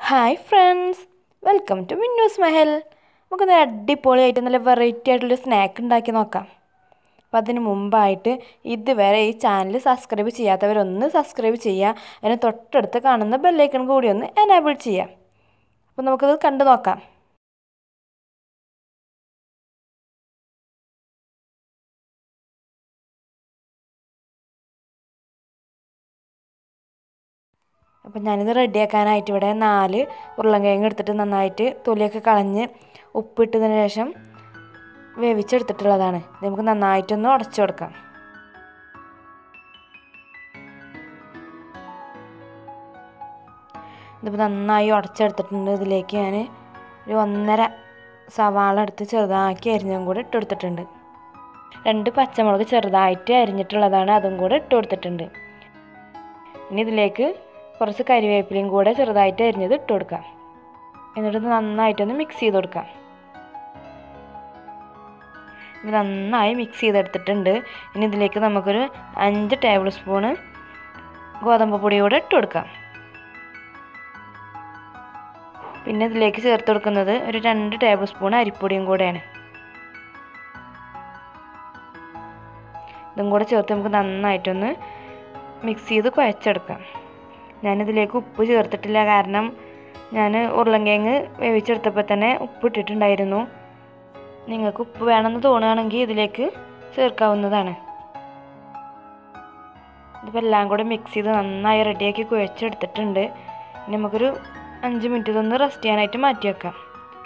Hi friends, welcome to Minnu's Mahal. നമുക്ക് അടിപൊളിയായിട്ട് നല്ല വെറൈറ്റി ആയിട്ടുള്ളൊരു സ്നാക്ക് ഉണ്ടാക്കി നോക്കാം. അപ്പോൾ അതിന് മുമ്പായിട്ട് ഇതുവരെ ഈ ചാനൽ സബ്സ്ക്രൈബ് ചെയ്യാത്തവരൊന്ന് സബ്സ്ക്രൈബ് ചെയ്യുക. അതിന് തൊട്ടടുത്ത് കാണുന്ന ബെല്ലൈക്കൺ കൂടി ഒന്ന് എനേബിൾ ചെയ്യുക. അപ്പോൾ നമുക്കത് കണ്ടു നോക്കാം. അപ്പം ഞാനിത് റെഡിയാക്കാനായിട്ട് ഇവിടെ 4 ഉരുളൻകിഴങ്ങ് എടുത്തിട്ട് നന്നായിട്ട് തൊലിയൊക്കെ കളഞ്ഞ് ഉപ്പിട്ടതിന് ശേഷം വേവിച്ചെടുത്തിട്ടുള്ളതാണ്. ഇത് നമുക്ക് നന്നായിട്ടൊന്ന് ഉടച്ചു കൊടുക്കാം. ഇതിപ്പോൾ നന്നായി ഉടച്ചെടുത്തിട്ടുണ്ട്. ഇതിലേക്ക് ഞാൻ ഒരു 1.5 സവാള എടുത്ത് ചെറുതാക്കി അരിഞ്ഞതും കൂടെ ഇട്ട് കൊടുത്തിട്ടുണ്ട്. 2 പച്ചമുളക് ചെറുതായിട്ട് അരിഞ്ഞിട്ടുള്ളതാണ്, അതും കൂടെ ഇട്ട് കൊടുത്തിട്ടുണ്ട്. ഇനി ഇതിലേക്ക് കുറച്ച് കരിവേപ്പിലയും കൂടെ ചെറുതായിട്ട് അരിഞ്ഞത് ഇട്ട് കൊടുക്കാം. എന്നിട്ട് നന്നായിട്ടൊന്ന് മിക്സ് ചെയ്ത് കൊടുക്കാം. നന്നായി മിക്സ് ചെയ്തെടുത്തിട്ടുണ്ട്. ഇനി ഇതിലേക്ക് നമുക്കൊരു 5 ടേബിൾ സ്പൂണ് ഗോതമ്പ് പൊടി കൂടെ ഇട്ട് കൊടുക്കാം. പിന്നെ ഇതിലേക്ക് ചേർത്ത് കൊടുക്കുന്നത് ഒരു 2 ടേബിൾ സ്പൂൺ അരിപ്പൊടിയും കൂടെയാണ്. ഇതും കൂടെ ചേർത്ത് നമുക്ക് നന്നായിട്ടൊന്ന് മിക്സ് ചെയ്ത് കുഴച്ചെടുക്കാം. ഞാനിതിലേക്ക് ഉപ്പ് ചേർത്തിട്ടില്ല, കാരണം ഞാൻ ഉരുളൻകിഴങ്ങ് വേവിച്ചെടുത്തപ്പോൾ തന്നെ ഉപ്പ് ഇട്ടിട്ടുണ്ടായിരുന്നു. നിങ്ങൾക്ക് ഉപ്പ് വേണമെന്ന് തോന്നുകയാണെങ്കിൽ ഇതിലേക്ക് ചേർക്കാവുന്നതാണ്. ഇതിപ്പോൾ എല്ലാം കൂടെ മിക്സ് ചെയ്ത് നന്നായി റെഡിയാക്കി കുഴച്ചെടുത്തിട്ടുണ്ട്. ഇനി നമുക്കൊരു 5 മിനിറ്റ് ഇതൊന്ന് റെസ്റ്റ് ചെയ്യാനായിട്ട് മാറ്റി വെക്കാം.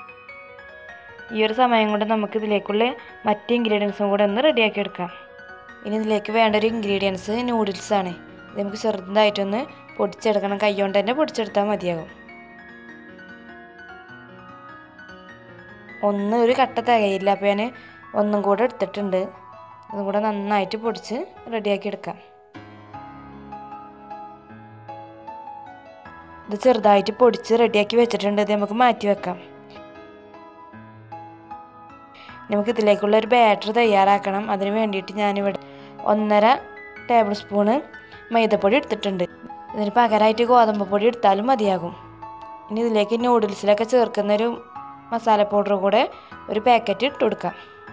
ഈ ഒരു സമയം കൊണ്ട് നമുക്ക് ഇതിലേക്കുള്ള മറ്റ് ഇൻഗ്രീഡിയൻസും കൂടെ ഒന്ന് റെഡിയാക്കി എടുക്കാം. ഇനി ഇതിലേക്ക് വേണ്ട ഒരു ഇൻഗ്രീഡിയൻസ് നൂഡിൽസാണ്. ഇത് നമുക്ക് ചെറുതായിട്ടൊന്ന് പൊടിച്ചെടുക്കണം. കൈ കൊണ്ട് തന്നെ പൊടിച്ചെടുത്താൽ മതിയാകും. ഒരു കട്ട തികയില്ല, അപ്പോൾ ഞാൻ ഒന്നും കൂടെ എടുത്തിട്ടുണ്ട്. അതും കൂടെ നന്നായിട്ട് പൊടിച്ച് റെഡിയാക്കി എടുക്കാം. ഇത് ചെറുതായിട്ട് പൊടിച്ച് റെഡിയാക്കി വെച്ചിട്ടുണ്ട്. ഇത് നമുക്ക് മാറ്റി വെക്കാം. നമുക്ക് ഇതിലേക്കുള്ള ഒരു ബാറ്റർ തയ്യാറാക്കണം. അതിന് വേണ്ടിയിട്ട് ഞാനിവിടെ 1.5 ടേബിൾ സ്പൂണ് മൈദപ്പൊടി എടുത്തിട്ടുണ്ട്. ഇതിന് പകരമായിട്ട് ഗോതമ്പ് പൊടി എടുത്താലും മതിയാകും. ഇനി ഇതിലേക്ക് നൂഡിൽസിലൊക്കെ ചേർക്കുന്നൊരു മസാല പൗഡർ കൂടെ ഒരു പാക്കറ്റ് ഇട്ട് കൊടുക്കാം.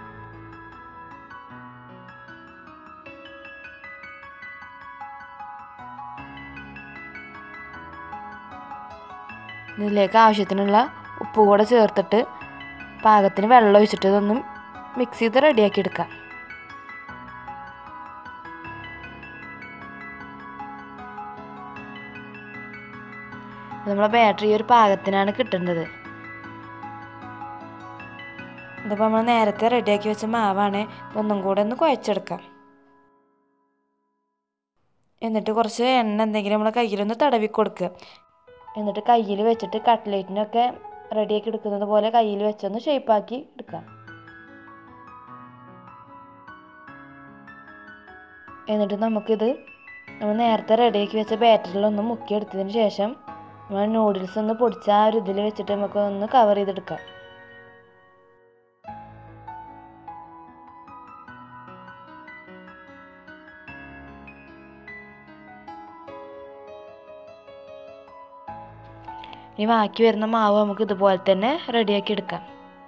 ഇതിലേക്ക് ആവശ്യത്തിനുള്ള ഉപ്പ് കൂടെ ചേർത്തിട്ട് പാകത്തിന് വെള്ളം ഒഴിച്ചിട്ട് ഇതൊന്നും മിക്സ് ചെയ്ത് റെഡിയാക്കി എടുക്കാം. നമ്മളെ ബാറ്ററി ഒരു പാകത്തിനാണ് കിട്ടേണ്ടത്. ഇതിപ്പോൾ നമ്മൾ നേരത്തെ റെഡിയാക്കി വെച്ച മാവാണ്. ഇതൊന്നും കൂടെ ഒന്ന് കുഴച്ചെടുക്കാം. എന്നിട്ട് കുറച്ച് എണ്ണ എന്തെങ്കിലും നമ്മളെ കയ്യിലൊന്ന് തടവി കൊടുക്കുക. എന്നിട്ട് കയ്യിൽ വെച്ചിട്ട് കട്ട്ലേറ്റിനൊക്കെ റെഡിയാക്കി എടുക്കുന്നത് പോലെ കയ്യിൽ വെച്ചൊന്ന് ഷേപ്പാക്കി എടുക്കാം. എന്നിട്ട് നമുക്കിത് നമ്മൾ നേരത്തെ റെഡിയാക്കി വെച്ച ബാറ്ററിലൊന്ന് മുക്കിയെടുത്തതിന് ശേഷം നമ്മൾ നൂഡിൽസ് ഒന്ന് പൊടിച്ച ആ ഒരു ഇതിൽ വെച്ചിട്ട് നമുക്ക് ഒന്ന് കവർ ചെയ്തെടുക്കാം. ഇനി ബാക്കി വരുന്ന മാവ് നമുക്ക് ഇതുപോലെ തന്നെ റെഡിയാക്കി എടുക്കാം.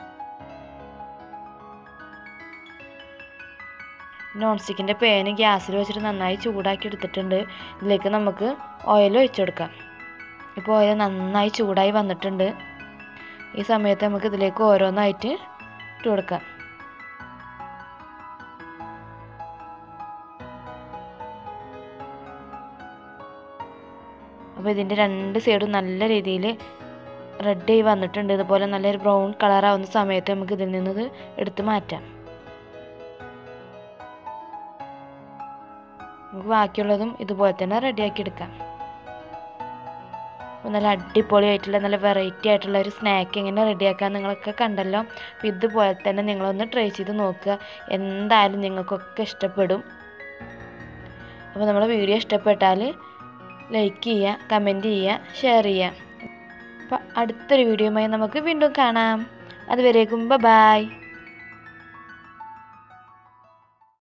നോൺ സ്റ്റിക്കിൻ്റെ പാന് ഗ്യാസിൽ വെച്ചിട്ട് നന്നായി ചൂടാക്കി എടുത്തിട്ടുണ്ട്. ഇതിലേക്ക് നമുക്ക് ഓയിൽ ഒഴിച്ചു കൊടുക്കാം. ഇപ്പോൾ ഓയിൽ നന്നായി ചൂടായി വന്നിട്ടുണ്ട്. ഈ സമയത്ത് നമുക്ക് ഇതിലേക്ക് ഓരോന്നായിട്ട് ഇട്ട് കൊടുക്കാം. അപ്പോൾ ഇതിൻ്റെ 2 സൈഡും നല്ല രീതിയിൽ റെഡ് ആയി വന്നിട്ടുണ്ട്. ഇതുപോലെ നല്ലൊരു ബ്രൗൺ കളറാവുന്ന സമയത്ത് നമുക്ക് ഇതിൽ നിന്നത് എടുത്ത് മാറ്റാം. നമുക്ക് ബാക്കിയുള്ളതും ഇതുപോലെ തന്നെ റെഡിയാക്കി എടുക്കാം. നല്ല അടിപൊളിയായിട്ടുള്ള നല്ല വെറൈറ്റി ആയിട്ടുള്ള ഒരു സ്നാക്ക് എങ്ങനെ റെഡിയാക്കാൻ നിങ്ങളൊക്കെ കണ്ടല്ലോ. അപ്പോൾ ഇതുപോലെ തന്നെ നിങ്ങളൊന്ന് ട്രൈ ചെയ്ത് നോക്കുക. എന്തായാലും നിങ്ങൾക്കൊക്കെ ഇഷ്ടപ്പെടും. അപ്പോൾ നമ്മളെ വീഡിയോ ഇഷ്ടപ്പെട്ടാൽ ലൈക്ക് ചെയ്യുക, കമൻറ്റ് ചെയ്യുക, ഷെയർ ചെയ്യുക. അപ്പോൾ അടുത്തൊരു വീഡിയോയുമായി നമുക്ക് വീണ്ടും കാണാം. അതുവരേക്കും ബൈ.